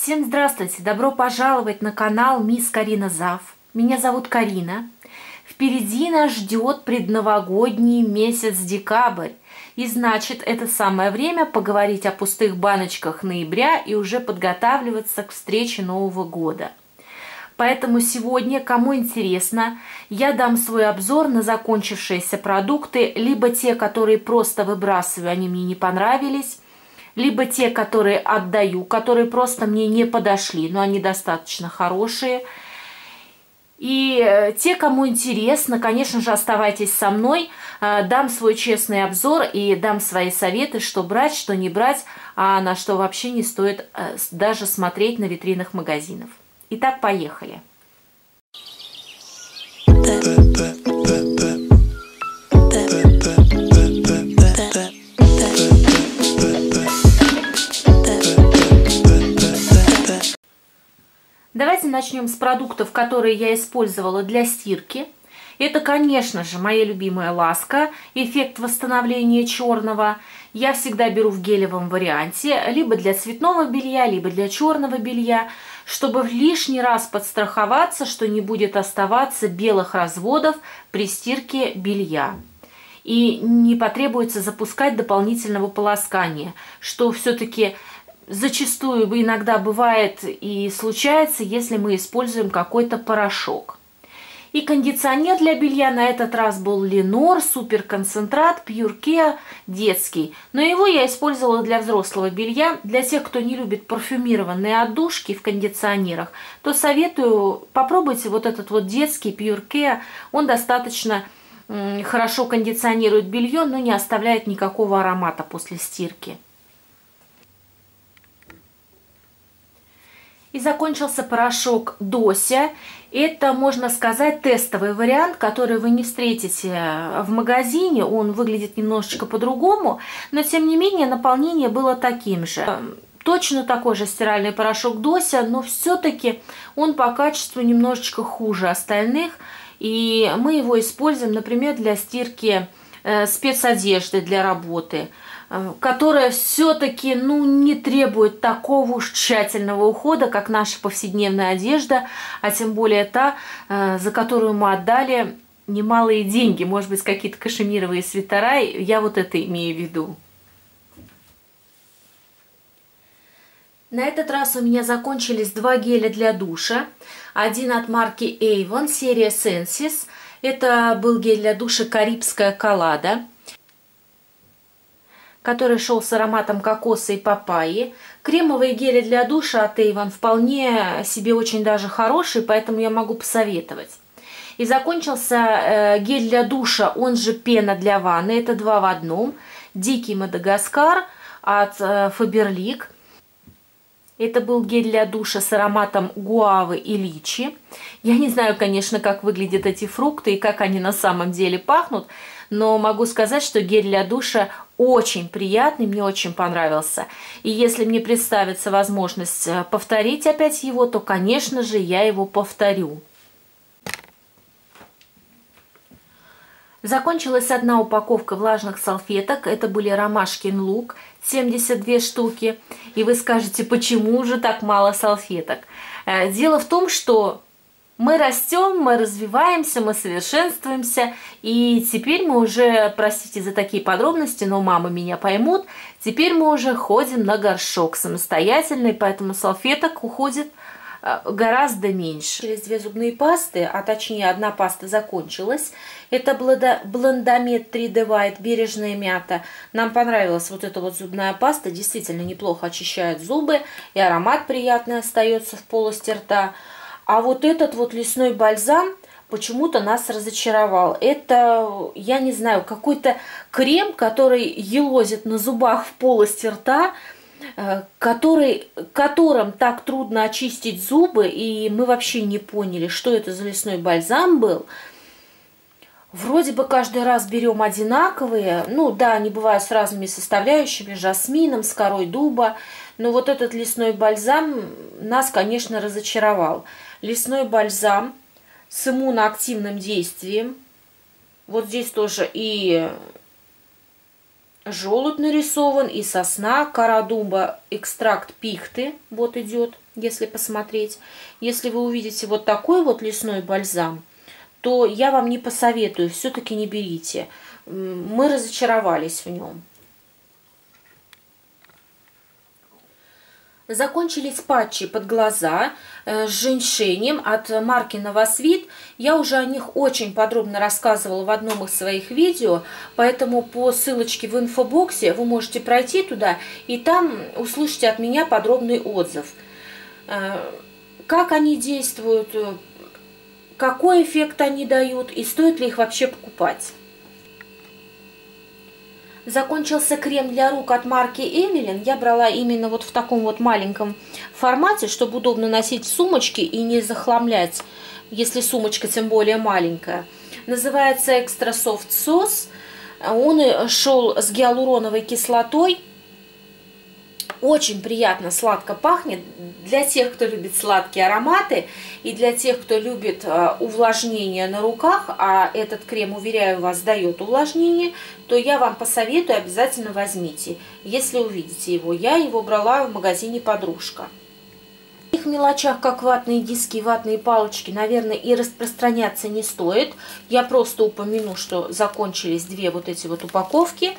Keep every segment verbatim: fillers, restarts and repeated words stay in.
Всем здравствуйте! Добро пожаловать на канал Мисс Карина Зав. Меня зовут Карина. Впереди нас ждет предновогодний месяц декабрь. И значит, это самое время поговорить о пустых баночках ноября и уже подготавливаться к встрече Нового года. Поэтому сегодня, кому интересно, я дам свой обзор на закончившиеся продукты, либо те, которые просто выбрасываю, они мне не понравились, либо те, которые отдаю, которые просто мне не подошли, но они достаточно хорошие. И те, кому интересно, конечно же, оставайтесь со мной, дам свой честный обзор и дам свои советы, что брать, что не брать, а на что вообще не стоит даже смотреть на витринах магазинов. Итак, поехали. Давайте начнем с продуктов, которые я использовала для стирки. Это, конечно же, моя любимая ласка, эффект восстановления черного. Я всегда беру в гелевом варианте, либо для цветного белья, либо для черного белья, чтобы лишний раз подстраховаться, что не будет оставаться белых разводов при стирке белья. И не потребуется запускать дополнительного полоскания, что все-таки зачастую иногда бывает и случается, если мы используем какой-то порошок. И кондиционер для белья на этот раз был Ленор суперконцентрат Pure Care детский. Но его я использовала для взрослого белья. Для тех, кто не любит парфюмированные отдушки в кондиционерах, то советую, попробуйте вот этот вот детский Pure Care. Он достаточно хорошо кондиционирует белье, но не оставляет никакого аромата после стирки. И закончился порошок Дося. Это, можно сказать, тестовый вариант, который вы не встретите в магазине. Он выглядит немножечко по-другому, но тем не менее наполнение было таким же. Точно такой же стиральный порошок Дося, но все-таки он по качеству немножечко хуже остальных. И мы его используем, например, для стирки спецодежды для работы, которая все-таки ну, не требует такого уж тщательного ухода, как наша повседневная одежда, а тем более та, за которую мы отдали немалые деньги, может быть, какие-то кашемировые свитера, я вот это имею в виду. На этот раз у меня закончились два геля для душа. Один от марки Avon, серия Senses. Это был гель для душа Карибская коллада, который шел с ароматом кокоса и папайи. Кремовые гели для душа от Avon вполне себе очень даже хорошие, поэтому я могу посоветовать. И закончился э, гель для душа, он же пена для ванны. Это два в одном. Дикий Мадагаскар от э, Faberlic. Это был гель для душа с ароматом гуавы и личи. Я не знаю, конечно, как выглядят эти фрукты и как они на самом деле пахнут, но могу сказать, что гель для душа очень приятный, мне очень понравился. И если мне представится возможность повторить опять его, то, конечно же, я его повторю. Закончилась одна упаковка влажных салфеток. Это были Ромашкин лук, семьдесят две штуки. И вы скажете, почему же так мало салфеток? Дело в том, что мы растем, мы развиваемся, мы совершенствуемся. И теперь мы уже, простите за такие подробности, но мамы меня поймут, теперь мы уже ходим на горшок самостоятельно, и поэтому салфеток уходит гораздо меньше. Через две зубные пасты, а точнее одна паста закончилась. Это Блендамед три дэ White, бережная мята. Нам понравилась вот эта вот зубная паста. Действительно неплохо очищает зубы. И аромат приятный остается в полости рта. А вот этот вот лесной бальзам почему-то нас разочаровал. Это, я не знаю, какой-то крем, который елозит на зубах в полости рта, который, которым так трудно очистить зубы, и мы вообще не поняли, что это за лесной бальзам был. Вроде бы каждый раз берем одинаковые, ну да, они бывают с разными составляющими, жасмином, с корой дуба, но вот этот лесной бальзам нас, конечно, разочаровал. Лесной бальзам с иммуноактивным действием, вот здесь тоже и желудь нарисован, и сосна, кора дуба, экстракт пихты, вот идет если посмотреть. Если вы увидите вот такой вот лесной бальзам, то я вам не посоветую, все-таки не берите. Мы разочаровались в нем. Закончились патчи под глаза с женьшенем от марки Novasweet. Я уже о них очень подробно рассказывала в одном из своих видео, поэтому по ссылочке в инфобоксе вы можете пройти туда и там услышите от меня подробный отзыв. Как они действуют, какой эффект они дают и стоит ли их вообще покупать. Закончился крем для рук от марки Эвелин. Я брала именно вот в таком вот маленьком формате, чтобы удобно носить в сумочке и не захламлять, если сумочка тем более маленькая. Называется Extra Soft Sauce. Он шел с гиалуроновой кислотой. Очень приятно сладко пахнет. Для тех, кто любит сладкие ароматы и для тех, кто любит увлажнение на руках, а этот крем, уверяю вас, дает увлажнение, то я вам посоветую, обязательно возьмите, если увидите его. Я его брала в магазине «Подружка». В таких мелочах, как ватные диски, ватные палочки, наверное, и распространяться не стоит. Я просто упомяну, что закончились две вот эти вот упаковки.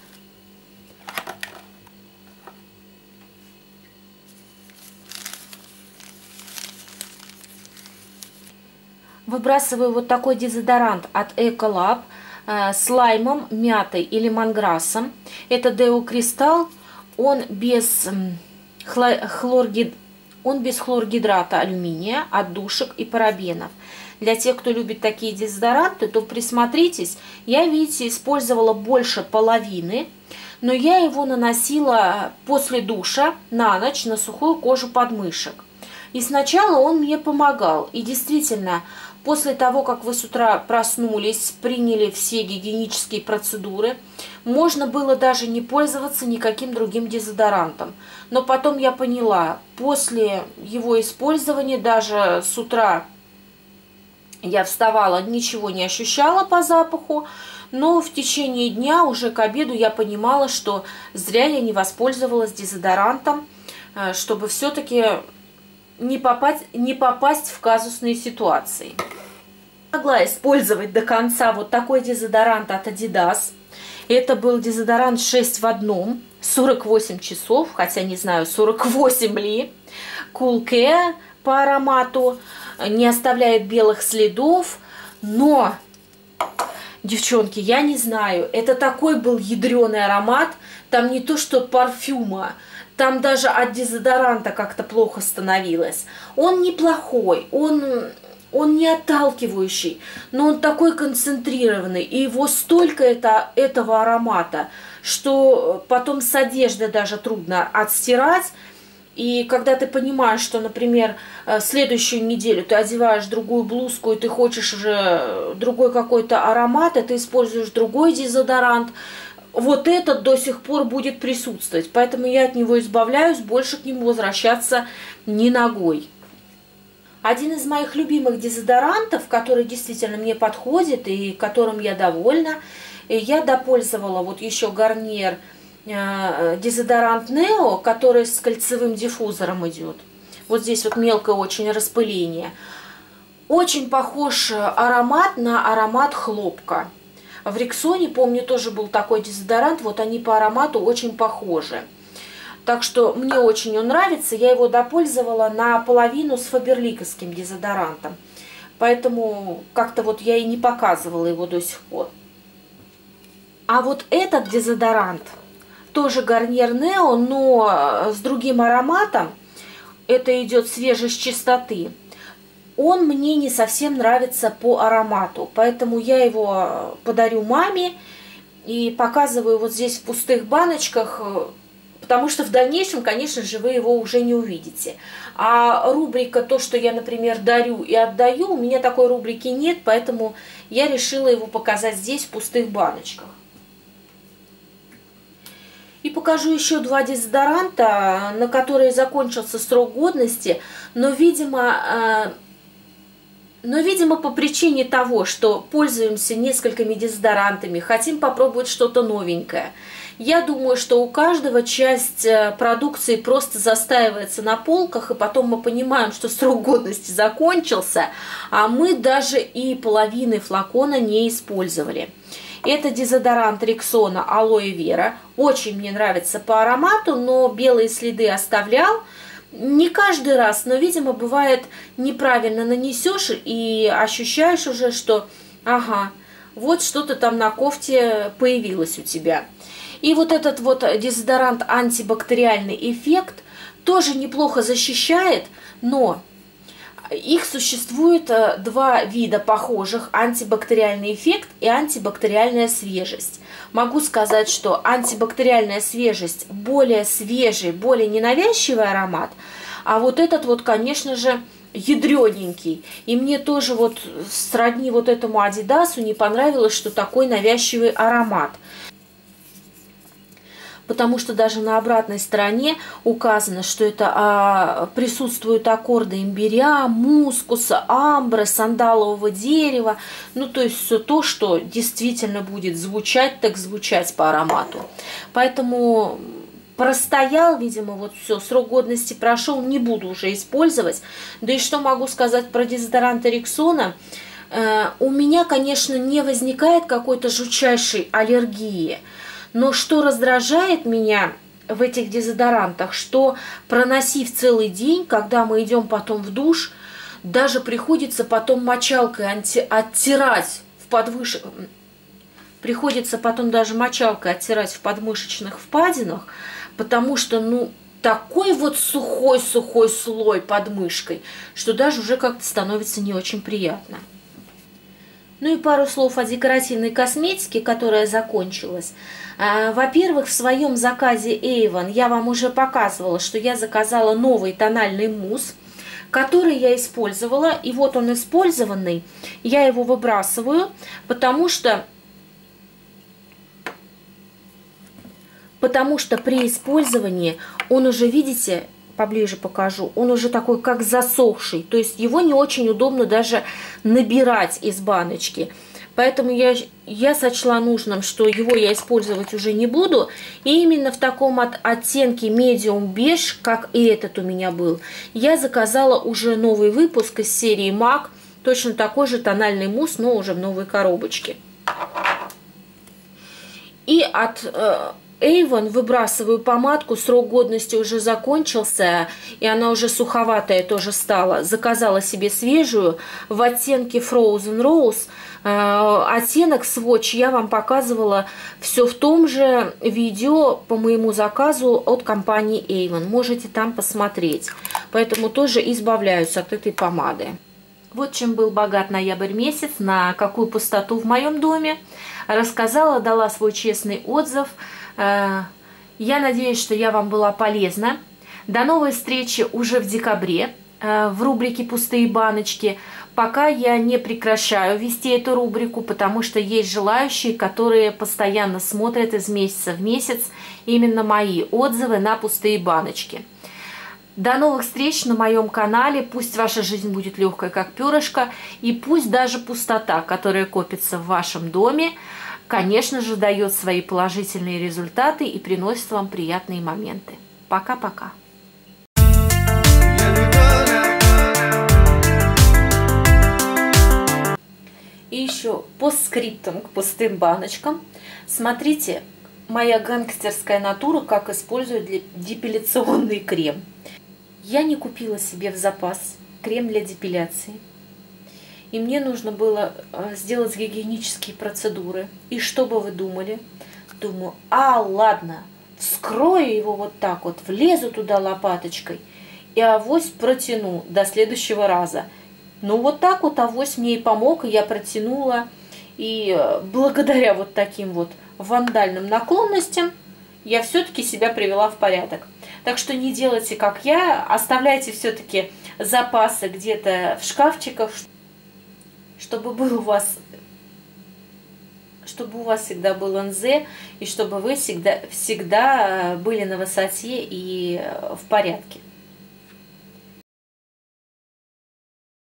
Выбрасываю вот такой дезодорант от Эколаб э, с лаймом, мятой и лемонграссом. Это Део Кристалл. Он без, хлор... хлоргид... он без хлоргидрата алюминия, отдушек и парабенов. Для тех, кто любит такие дезодоранты, то присмотритесь. Я, видите, использовала больше половины, но я его наносила после душа на ночь на сухую кожу подмышек. И сначала он мне помогал. И действительно, после того, как вы с утра проснулись, приняли все гигиенические процедуры, можно было даже не пользоваться никаким другим дезодорантом. Но потом я поняла, после его использования, даже с утра я вставала, ничего не ощущала по запаху, но в течение дня, уже к обеду, я понимала, что зря я не воспользовалась дезодорантом, чтобы все-таки не попасть, не попасть в казусные ситуации. Могла использовать до конца вот такой дезодорант от Adidas. Это был дезодорант шесть в одном, сорок восемь часов, хотя не знаю, сорок восемь ли. Cool Care по аромату, не оставляет белых следов, но, девчонки, я не знаю, это такой был ядреный аромат, там не то что парфюма, там даже от дезодоранта как-то плохо становилось. Он неплохой, он, он не отталкивающий, но он такой концентрированный. И его столько это, этого аромата, что потом с одеждой даже трудно отстирать. И когда ты понимаешь, что, например, следующую неделю ты одеваешь другую блузку, и ты хочешь уже другой какой-то аромат, и ты используешь другой дезодорант, вот этот до сих пор будет присутствовать. Поэтому я от него избавляюсь, больше к нему возвращаться ни ногой. Один из моих любимых дезодорантов, который действительно мне подходит и которым я довольна, я допользовала вот еще Garnier э, дезодорант Нео, который с кольцевым диффузором идет. Вот здесь вот мелкое очень распыление. Очень похож аромат на аромат хлопка. В Рексоне, помню, тоже был такой дезодорант, вот они по аромату очень похожи. Так что мне очень он нравится, я его допользовала наполовину с фаберликовским дезодорантом. Поэтому как-то вот я и не показывала его до сих пор. А вот этот дезодорант, тоже Garnier Neo, но с другим ароматом, это идет свежесть чистоты. Он мне не совсем нравится по аромату, поэтому я его подарю маме и показываю вот здесь в пустых баночках, потому что в дальнейшем, конечно же, вы его уже не увидите. А рубрика «То, что я, например, дарю и отдаю», у меня такой рубрики нет, поэтому я решила его показать здесь в пустых баночках. И покажу еще два дезодоранта, на которые закончился срок годности, но, видимо... Но, видимо, по причине того, что пользуемся несколькими дезодорантами, хотим попробовать что-то новенькое. Я думаю, что у каждого часть продукции просто застаивается на полках, и потом мы понимаем, что срок годности закончился, а мы даже и половины флакона не использовали. Это дезодорант Рексона Алоэ Вера. Очень мне нравится по аромату, но белые следы оставлял. Не каждый раз, но, видимо, бывает, неправильно нанесешь и ощущаешь уже, что ага, вот что-то там на кофте появилось у тебя. И вот этот вот дезодорант антибактериальный эффект тоже неплохо защищает, но их существует два вида похожих: антибактериальный эффект и антибактериальная свежесть. Могу сказать, что антибактериальная свежесть более свежий, более ненавязчивый аромат, а вот этот вот, конечно же, ядрененький. И мне тоже вот сродни вот этому Адидасу не понравилось, что такой навязчивый аромат. Потому что даже на обратной стороне указано, что это а, присутствуют аккорды имбиря, мускуса, амбры, сандалового дерева. Ну, то есть все то, что действительно будет звучать, так звучать по аромату. Поэтому простоял, видимо, вот все, срок годности прошел, не буду уже использовать. Да и что могу сказать про дезодорант Рексона? Э, у меня, конечно, не возникает какой-то жутчайшей аллергии. Но что раздражает меня в этих дезодорантах, что проносив целый день, когда мы идем потом в душ, даже приходится потом мочалкой оттирать в подвыш... приходится потом даже мочалкой оттирать в подмышечных впадинах, потому что, ну, такой вот сухой-сухой слой под мышкой, что даже уже как-то становится не очень приятно. Ну и пару слов о декоративной косметике, которая закончилась. Во-первых, в своем заказе Avon я вам уже показывала, что я заказала новый тональный мусс, который я использовала. И вот он использованный. Я его выбрасываю, потому что, потому что при использовании он уже, видите, поближе покажу, он уже такой как засохший, то есть его не очень удобно даже набирать из баночки. Поэтому я, я сочла нужным, что его я использовать уже не буду. И именно в таком от, оттенке medium beige, как и этот у меня был, я заказала уже новый выпуск из серии MAC, точно такой же тональный мусс, но уже в новой коробочке. И от э, Avon выбрасываю помадку, срок годности уже закончился, и она уже суховатая тоже стала. Заказала себе свежую в оттенке Frozen Rose. Э, оттенок Swatch я вам показывала все в том же видео по моему заказу от компании Avon. Можете там посмотреть. Поэтому тоже избавляюсь от этой помады. Вот чем был богат ноябрь месяц, на какую пустоту в моем доме. Рассказала, дала свой честный отзыв. Я надеюсь, что я вам была полезна. До новой встречи уже в декабре в рубрике «Пустые баночки». Пока я не прекращаю вести эту рубрику, потому что есть желающие, которые постоянно смотрят из месяца в месяц именно мои отзывы на пустые баночки. До новых встреч на моем канале. Пусть ваша жизнь будет легкой, как перышко, и пусть даже пустота, которая копится в вашем доме, конечно же, дает свои положительные результаты и приносит вам приятные моменты. Пока-пока. И еще по скриптам к пустым баночкам. Смотрите, моя гангстерская натура, как использует депиляционный крем. Я не купила себе в запас крем для депиляции. И мне нужно было сделать гигиенические процедуры. И что бы вы думали? Думаю, а ладно, вскрою его вот так вот, влезу туда лопаточкой и авось протяну до следующего раза. Ну вот так вот авось мне и помог, и я протянула. И благодаря вот таким вот вандальным наклонностям я все-таки себя привела в порядок. Так что не делайте, как я, оставляйте все-таки запасы где-то в шкафчиках, чтобы был у вас, чтобы у вас всегда был эн зэ, и чтобы вы всегда, всегда были на высоте и в порядке.